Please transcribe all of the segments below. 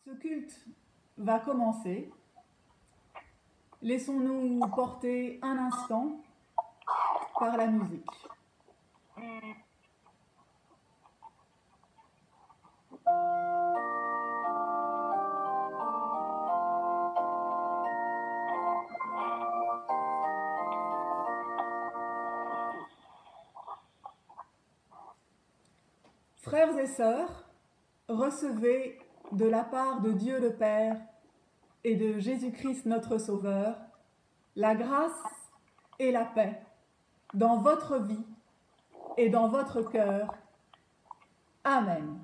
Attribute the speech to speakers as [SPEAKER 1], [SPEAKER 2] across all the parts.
[SPEAKER 1] Ce culte va commencer. Laissons-nous porter un instant par la musique. Frères et sœurs, recevez de la part de Dieu le Père et de Jésus-Christ notre Sauveur la grâce et la paix dans votre vie et dans votre cœur. Amen.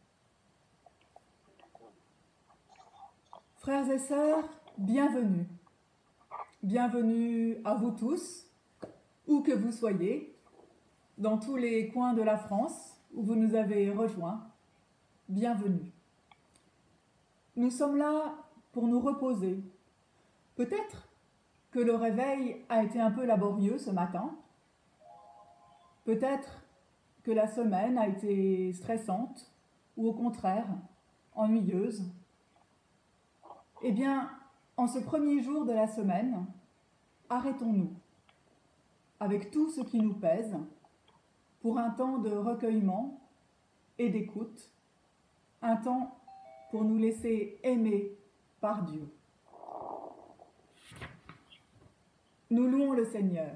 [SPEAKER 1] Frères et sœurs, bienvenue. Bienvenue à vous tous, où que vous soyez, dans tous les coins de la France où vous nous avez rejoints. Bienvenue. Nous sommes là pour nous reposer. Peut-être que le réveil a été un peu laborieux ce matin. Peut-être que la semaine a été stressante ou au contraire ennuyeuse. Eh bien, en ce premier jour de la semaine, arrêtons-nous avec tout ce qui nous pèse pour un temps de recueillement et d'écoute, un temps pour nous laisser aimer par Dieu. Nous louons le Seigneur.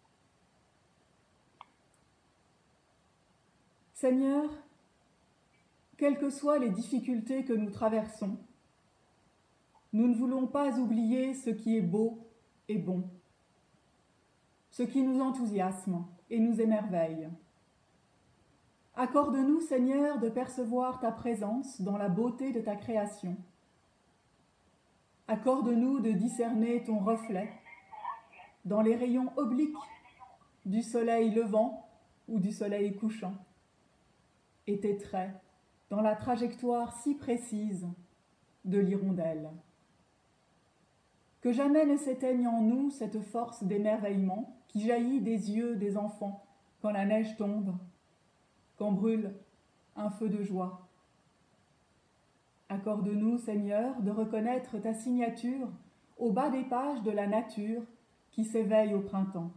[SPEAKER 1] Seigneur, quelles que soient les difficultés que nous traversons, nous ne voulons pas oublier ce qui est beau et bon, ce qui nous enthousiasme et nous émerveille. Accorde-nous, Seigneur, de percevoir ta présence dans la beauté de ta création. Accorde-nous de discerner ton reflet dans les rayons obliques du soleil levant ou du soleil couchant, et tes traits dans la trajectoire si précise de l'hirondelle. Que jamais ne s'éteigne en nous cette force d'émerveillement qui jaillit des yeux des enfants quand la neige tombe, quand brûle un feu de joie. Accorde-nous, Seigneur, de reconnaître ta signature au bas des pages de la nature qui s'éveille au printemps.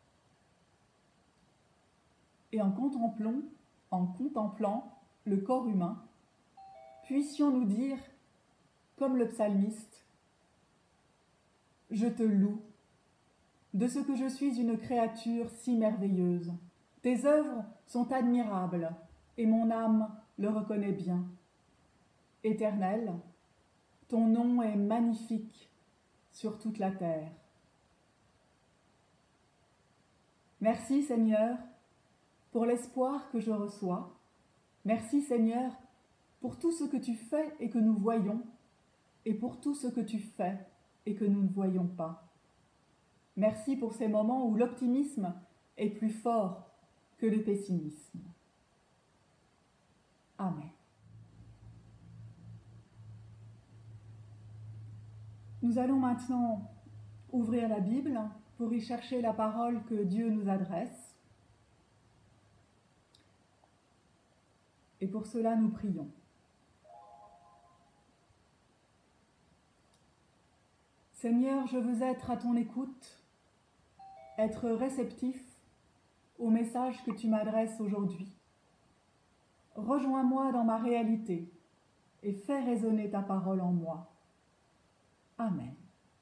[SPEAKER 1] Et en contemplant le corps humain, puissions-nous dire, comme le psalmiste, « Je te loue de ce que je suis une créature si merveilleuse. Tes œuvres sont admirables et mon âme le reconnaît bien. Éternel, ton nom est magnifique sur toute la terre. » Merci Seigneur pour l'espoir que je reçois. Merci Seigneur pour tout ce que tu fais et que nous voyons, et pour tout ce que tu fais et que nous ne voyons pas. Merci pour ces moments où l'optimisme est plus fort que le pessimisme. Amen. Nous allons maintenant ouvrir la Bible pour y chercher la parole que Dieu nous adresse. Et pour cela, nous prions. Seigneur, je veux être à ton écoute, être réceptif au message que tu m'adresses aujourd'hui. Rejoins-moi dans ma réalité et fais résonner ta parole en moi. Amen.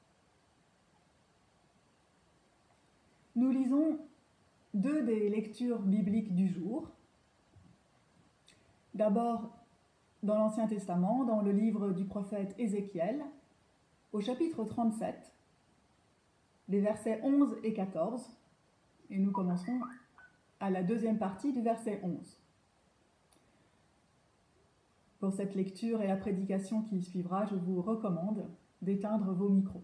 [SPEAKER 1] Nous lisons deux des lectures bibliques du jour. D'abord, dans l'Ancien Testament, dans le livre du prophète Ézéchiel, au chapitre 37, les versets 11 et 14, et nous commencerons à la deuxième partie du verset 11. Pour cette lecture et la prédication qui suivra, je vous recommande d'éteindre vos micros.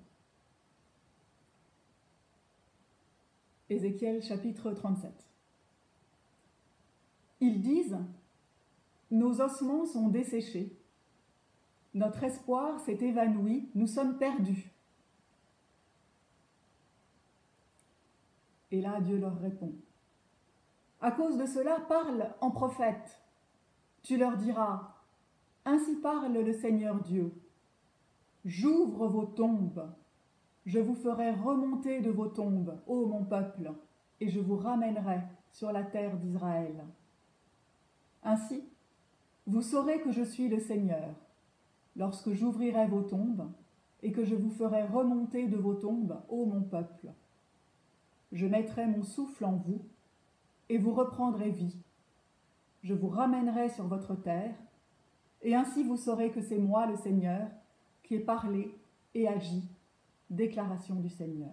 [SPEAKER 1] Ézéchiel chapitre 37. Ils disent : nos ossements sont desséchés, notre espoir s'est évanoui, nous sommes perdus. Et là, Dieu leur répond : à cause de cela, parle en prophète. Tu leur diras : Ainsi parle le Seigneur Dieu. J'ouvre vos tombes, je vous ferai remonter de vos tombes, ô mon peuple, et je vous ramènerai sur la terre d'Israël. Ainsi, vous saurez que je suis le Seigneur, lorsque j'ouvrirai vos tombes, et que je vous ferai remonter de vos tombes, ô mon peuple. Je mettrai mon souffle en vous, et vous reprendrez vie. Je vous ramènerai sur votre terre, et ainsi vous saurez que c'est moi, le Seigneur, qui ai parlé et agi. Déclaration du Seigneur.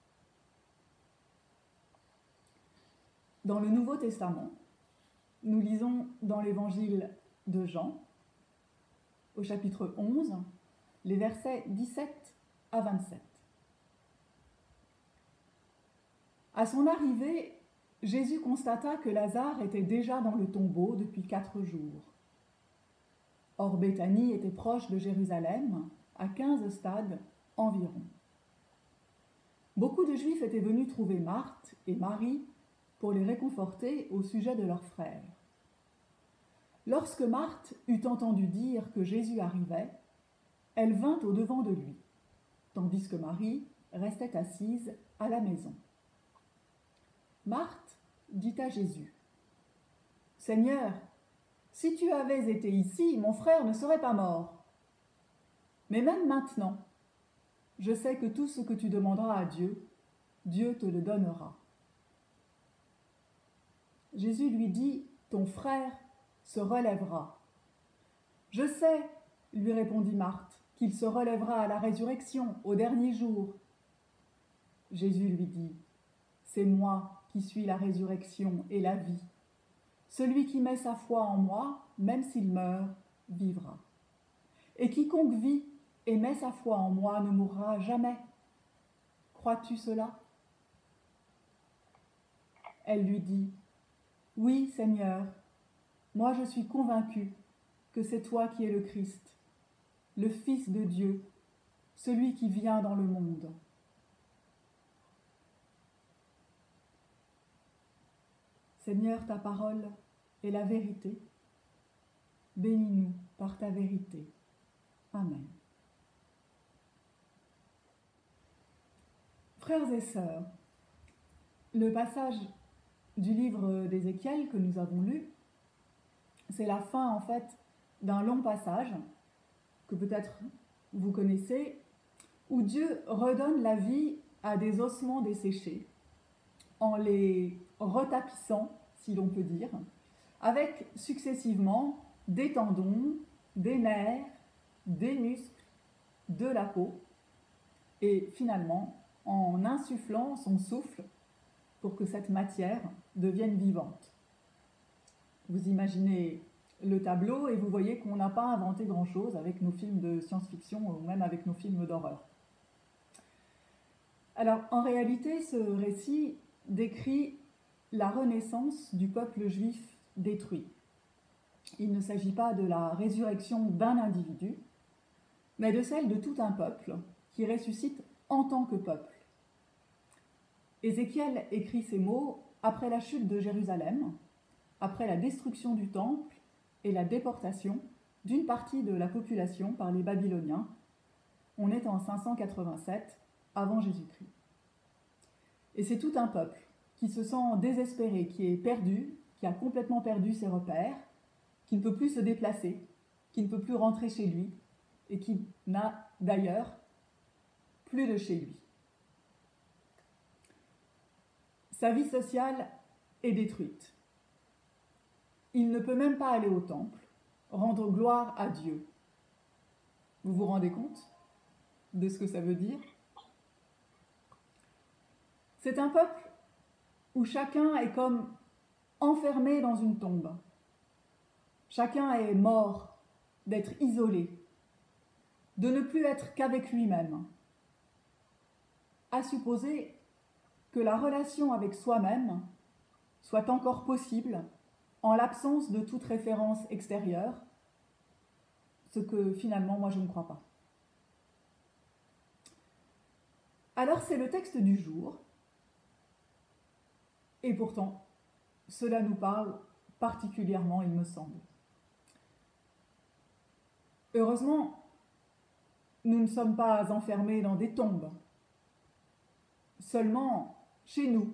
[SPEAKER 1] Dans le Nouveau Testament, nous lisons dans l'Évangile de Jean, au chapitre 11, les versets 17 à 27. À son arrivée, Jésus constata que Lazare était déjà dans le tombeau depuis 4 jours. Or Béthanie était proche de Jérusalem, à 15 stades environ. Beaucoup de Juifs étaient venus trouver Marthe et Marie pour les réconforter au sujet de leur frère. Lorsque Marthe eut entendu dire que Jésus arrivait, elle vint au-devant de lui, tandis que Marie restait assise à la maison. Marthe dit à Jésus : « Seigneur, si tu avais été ici, mon frère ne serait pas mort. Mais même maintenant, je sais que tout ce que tu demanderas à Dieu, Dieu te le donnera. » Jésus lui dit : « Ton frère se relèvera. » « Je sais, lui répondit Marthe, qu'il se relèvera à la résurrection, au dernier jour. » Jésus lui dit : « C'est moi qui suis la résurrection et la vie. Celui qui met sa foi en moi, même s'il meurt, vivra. Et quiconque vit et met sa foi en moi ne mourra jamais. Crois-tu cela ? » Elle lui dit : « Oui, Seigneur, moi je suis convaincue que c'est toi qui es le Christ, le Fils de Dieu, celui qui vient dans le monde. » Seigneur, ta parole est la vérité. Bénis-nous par ta vérité. Amen. Frères et sœurs, le passage du livre d'Ézéchiel que nous avons lu, c'est la fin en fait d'un long passage que peut-être vous connaissez, où Dieu redonne la vie à des ossements desséchés en les retapissant, si l'on peut dire, avec successivement des tendons, des nerfs, des muscles, de la peau, et finalement en insufflant son souffle pour que cette matière devienne vivante. Vous imaginez le tableau et vous voyez qu'on n'a pas inventé grand-chose avec nos films de science-fiction ou même avec nos films d'horreur. Alors, en réalité, ce récit décrit la renaissance du peuple juif détruit. Il ne s'agit pas de la résurrection d'un individu, mais de celle de tout un peuple qui ressuscite en tant que peuple. Ézéchiel écrit ces mots après la chute de Jérusalem, après la destruction du temple et la déportation d'une partie de la population par les Babyloniens. On est en 587 avant Jésus-Christ. Et c'est tout un peuple qui se sent désespéré, qui est perdu, qui a complètement perdu ses repères, qui ne peut plus se déplacer, qui ne peut plus rentrer chez lui et qui n'a d'ailleurs plus de chez lui. Sa vie sociale est détruite. Il ne peut même pas aller au temple, rendre gloire à Dieu. Vous vous rendez compte de ce que ça veut dire ? C'est un peuple où chacun est comme enfermé dans une tombe. Chacun est mort d'être isolé, de ne plus être qu'avec lui-même. À supposer que la relation avec soi-même soit encore possible en l'absence de toute référence extérieure, ce que finalement moi je ne crois pas. Alors c'est le texte du jour, et pourtant cela nous parle particulièrement, il me semble. Heureusement, nous ne sommes pas enfermés dans des tombes, seulement chez nous.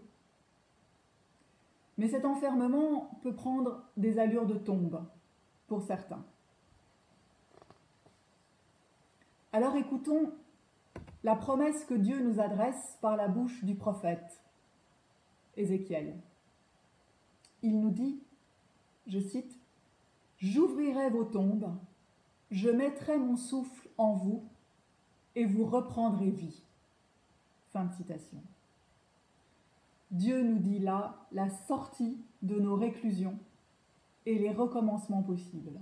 [SPEAKER 1] Mais cet enfermement peut prendre des allures de tombe pour certains. Alors écoutons la promesse que Dieu nous adresse par la bouche du prophète Ézéchiel. Il nous dit, je cite, « J'ouvrirai vos tombes, je mettrai mon souffle en vous et vous reprendrez vie. » Fin de citation. Dieu nous dit là la sortie de nos réclusions et les recommencements possibles.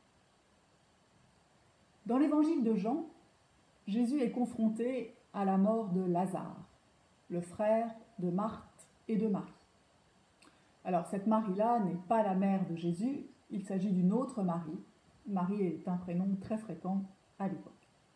[SPEAKER 1] Dans l'évangile de Jean, Jésus est confronté à la mort de Lazare, le frère de Marthe et de Marie. Alors cette Marie-là n'est pas la mère de Jésus, il s'agit d'une autre Marie. Marie est un prénom très fréquent à l'époque.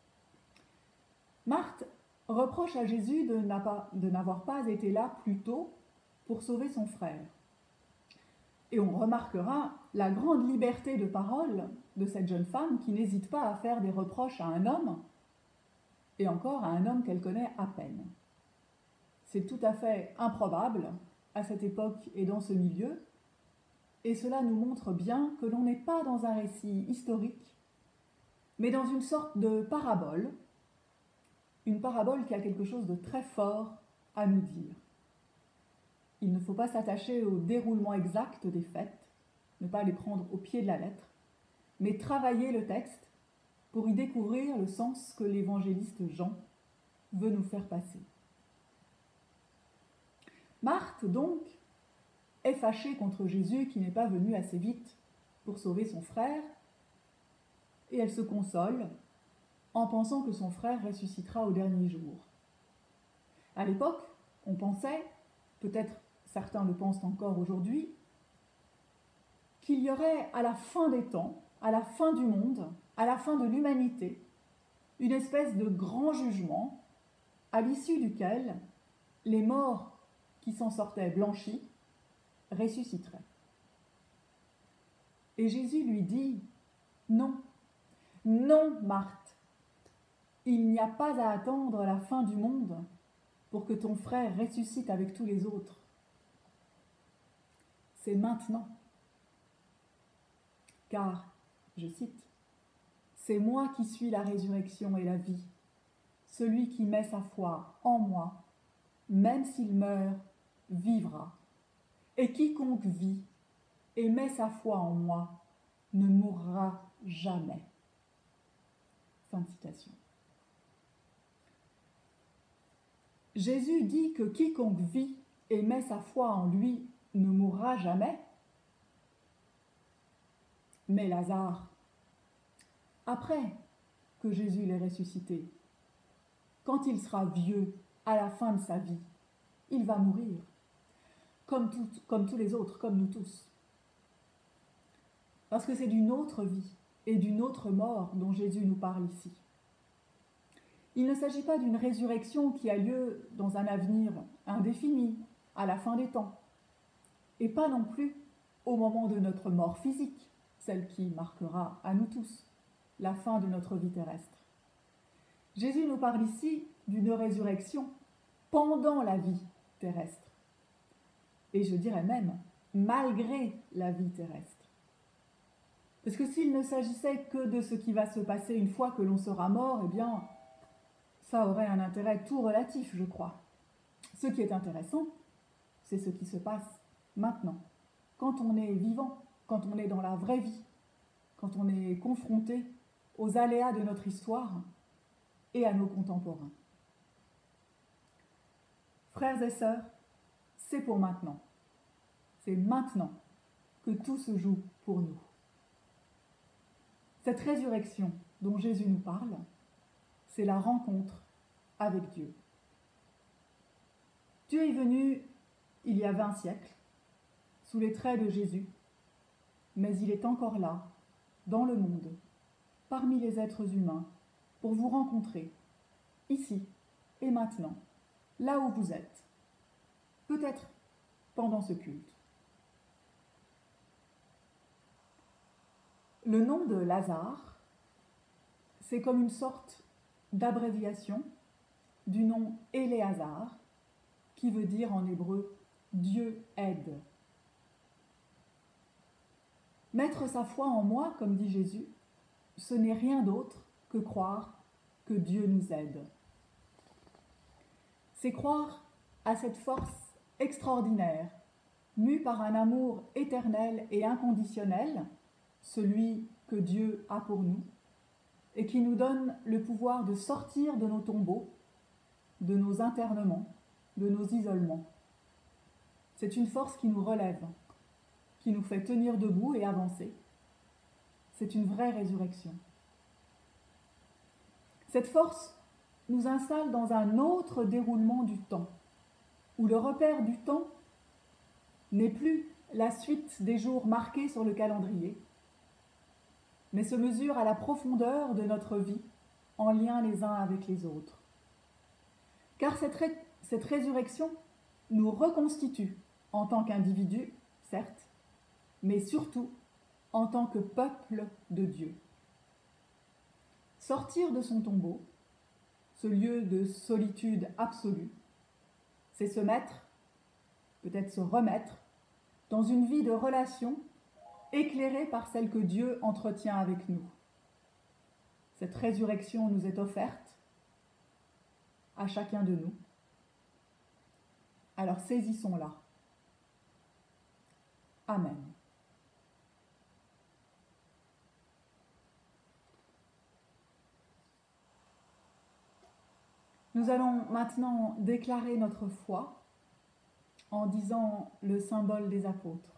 [SPEAKER 1] Marthe reproche à Jésus de n'avoir pas été là plus tôt pour sauver son frère. Et on remarquera la grande liberté de parole de cette jeune femme qui n'hésite pas à faire des reproches à un homme, et encore à un homme qu'elle connaît à peine. C'est tout à fait improbable à cette époque et dans ce milieu, et cela nous montre bien que l'on n'est pas dans un récit historique, mais dans une sorte de parabole, une parabole qui a quelque chose de très fort à nous dire. Il ne faut pas s'attacher au déroulement exact des faits, ne pas les prendre au pied de la lettre, mais travailler le texte pour y découvrir le sens que l'évangéliste Jean veut nous faire passer. Marthe, donc, est fâchée contre Jésus qui n'est pas venu assez vite pour sauver son frère, et elle se console en pensant que son frère ressuscitera au dernier jour. À l'époque, on pensait, peut-être certains le pensent encore aujourd'hui, qu'il y aurait à la fin des temps, à la fin du monde, à la fin de l'humanité, une espèce de grand jugement à l'issue duquel les morts qui s'en sortaient blanchis ressusciteraient. Et Jésus lui dit, non, non Marthe, il n'y a pas à attendre la fin du monde pour que ton frère ressuscite avec tous les autres. C'est maintenant. Car, je cite, « C'est moi qui suis la résurrection et la vie. Celui qui met sa foi en moi, même s'il meurt, vivra. Et quiconque vit et met sa foi en moi ne mourra jamais. » Fin de citation. Jésus dit que quiconque vit et met sa foi en lui ne mourra jamais. Mais Lazare, après que Jésus l'ait ressuscité, quand il sera vieux à la fin de sa vie, il va mourir, comme tous les autres, comme nous tous. Parce que c'est d'une autre vie et d'une autre mort dont Jésus nous parle ici. Il ne s'agit pas d'une résurrection qui a lieu dans un avenir indéfini, à la fin des temps, et pas non plus au moment de notre mort physique, celle qui marquera à nous tous la fin de notre vie terrestre. Jésus nous parle ici d'une résurrection pendant la vie terrestre, et je dirais même malgré la vie terrestre. Parce que s'il ne s'agissait que de ce qui va se passer une fois que l'on sera mort, eh bien, ça aurait un intérêt tout relatif, je crois. Ce qui est intéressant, c'est ce qui se passe maintenant, quand on est vivant, quand on est dans la vraie vie, quand on est confronté aux aléas de notre histoire et à nos contemporains. Frères et sœurs, c'est pour maintenant. C'est maintenant que tout se joue pour nous. Cette résurrection dont Jésus nous parle, c'est la rencontre avec Dieu. Dieu est venu il y a 20 siècles, sous les traits de Jésus, mais il est encore là, dans le monde, parmi les êtres humains, pour vous rencontrer, ici et maintenant, là où vous êtes, peut-être pendant ce culte. Le nom de Lazare c'est comme une sorte d'abréviation du nom Éléazar, qui veut dire en hébreu « Dieu aide ». Mettre sa foi en moi, comme dit Jésus, ce n'est rien d'autre que croire que Dieu nous aide. C'est croire à cette force extraordinaire, mue par un amour éternel et inconditionnel, celui que Dieu a pour nous, et qui nous donne le pouvoir de sortir de nos tombeaux, de nos internements, de nos isolements. C'est une force qui nous relève, qui nous fait tenir debout et avancer. C'est une vraie résurrection. Cette force nous installe dans un autre déroulement du temps, où le repère du temps n'est plus la suite des jours marqués sur le calendrier, mais se mesure à la profondeur de notre vie, en lien les uns avec les autres. Car cette résurrection nous reconstitue en tant qu'individus, certes, mais surtout en tant que peuple de Dieu. Sortir de son tombeau, ce lieu de solitude absolue, c'est se mettre, peut-être se remettre, dans une vie de relation éclairée par celle que Dieu entretient avec nous. Cette résurrection nous est offerte à chacun de nous. Alors saisissons-la. Amen. Nous allons maintenant déclarer notre foi en disant le symbole des apôtres.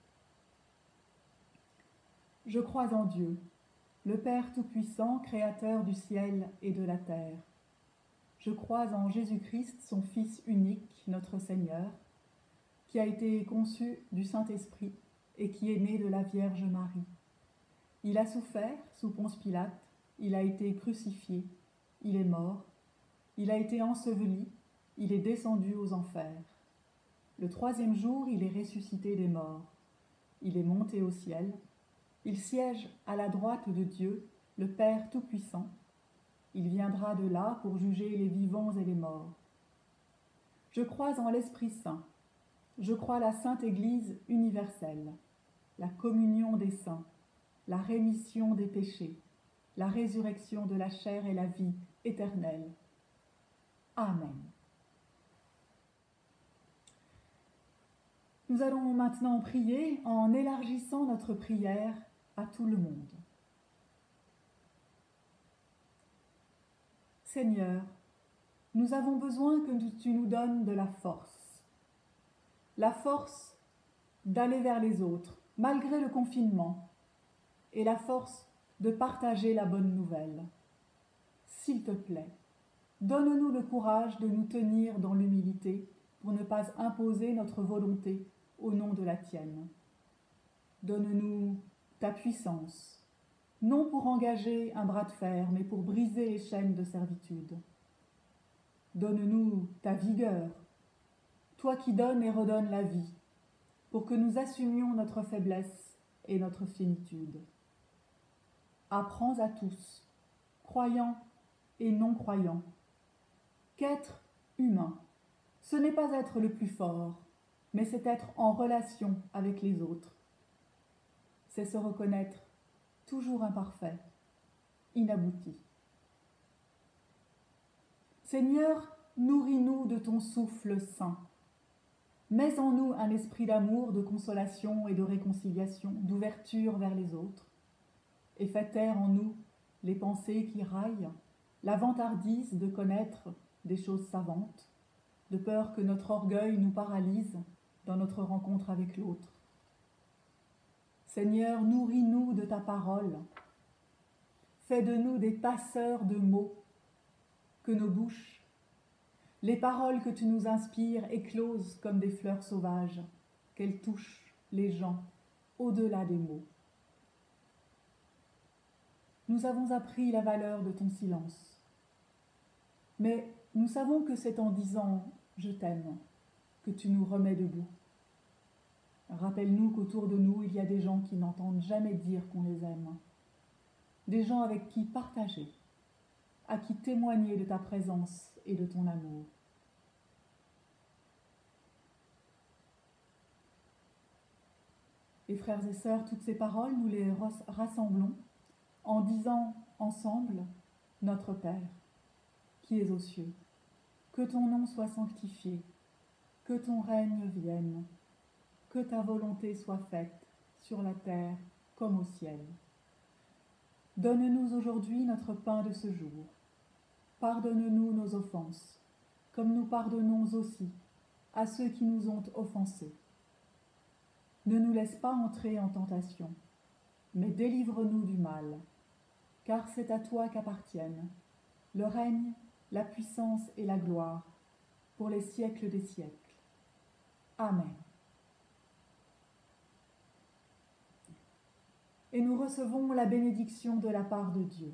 [SPEAKER 1] Je crois en Dieu, le Père Tout-Puissant, Créateur du ciel et de la terre. Je crois en Jésus-Christ, son Fils unique, notre Seigneur, qui a été conçu du Saint-Esprit et qui est né de la Vierge Marie. Il a souffert sous Ponce Pilate, il a été crucifié, il est mort, il a été enseveli, il est descendu aux enfers. Le troisième jour, il est ressuscité des morts. Il est monté au ciel. Il siège à la droite de Dieu, le Père Tout-Puissant. Il viendra de là pour juger les vivants et les morts. Je crois en l'Esprit Saint. Je crois la Sainte Église universelle, la communion des saints, la rémission des péchés, la résurrection de la chair et la vie éternelle. Amen. Nous allons maintenant prier en élargissant notre prière à tout le monde. Seigneur, nous avons besoin que tu nous donnes de la force d'aller vers les autres, malgré le confinement, et la force de partager la bonne nouvelle. S'il te plaît, donne-nous le courage de nous tenir dans l'humilité pour ne pas imposer notre volonté au nom de la tienne. Donne-nous ta puissance, non pour engager un bras de fer, mais pour briser les chaînes de servitude. Donne-nous ta vigueur, toi qui donnes et redonnes la vie, pour que nous assumions notre faiblesse et notre finitude. Apprends à tous, croyants et non-croyants, qu'être humain, ce n'est pas être le plus fort, mais c'est être en relation avec les autres. C'est se reconnaître toujours imparfait, inabouti. Seigneur, nourris-nous de ton souffle saint. Mets en nous un esprit d'amour, de consolation et de réconciliation, d'ouverture vers les autres, et fais taire en nous les pensées qui raillent, la vantardise de connaître des choses savantes, de peur que notre orgueil nous paralyse dans notre rencontre avec l'autre. Seigneur, nourris-nous de ta parole. Fais de nous des passeurs de mots, que nos bouches, les paroles que tu nous inspires, éclosent comme des fleurs sauvages, qu'elles touchent les gens au-delà des mots. Nous avons appris la valeur de ton silence, mais nous savons que c'est en disant « je t'aime » que tu nous remets debout. Rappelle-nous qu'autour de nous, il y a des gens qui n'entendent jamais dire qu'on les aime, des gens avec qui partager, à qui témoigner de ta présence et de ton amour. Et frères et sœurs, toutes ces paroles, nous les rassemblons en disant ensemble « Notre Père, qui es aux cieux, que ton nom soit sanctifié, que ton règne vienne, que ta volonté soit faite sur la terre comme au ciel. Donne-nous aujourd'hui notre pain de ce jour. Pardonne-nous nos offenses, comme nous pardonnons aussi à ceux qui nous ont offensés. Ne nous laisse pas entrer en tentation, mais délivre-nous du mal, car c'est à toi qu'appartiennent le règne, la puissance et la gloire, pour les siècles des siècles. Amen. Et nous recevons la bénédiction de la part de Dieu.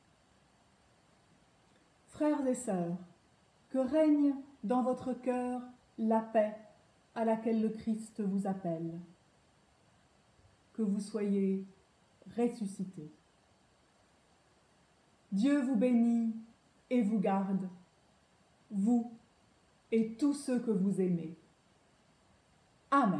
[SPEAKER 1] Frères et sœurs, que règne dans votre cœur la paix à laquelle le Christ vous appelle. Que vous soyez ressuscités. Dieu vous bénit et vous garde, vous et tous ceux que vous aimez. Amen.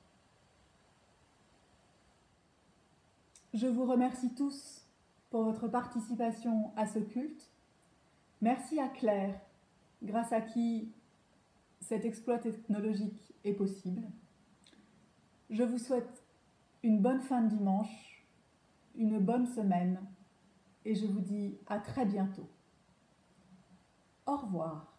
[SPEAKER 1] Je vous remercie tous pour votre participation à ce culte. Merci à Claire, grâce à qui cet exploit technologique est possible. Je vous souhaite une bonne fin de dimanche, une bonne semaine, et je vous dis à très bientôt. Au revoir.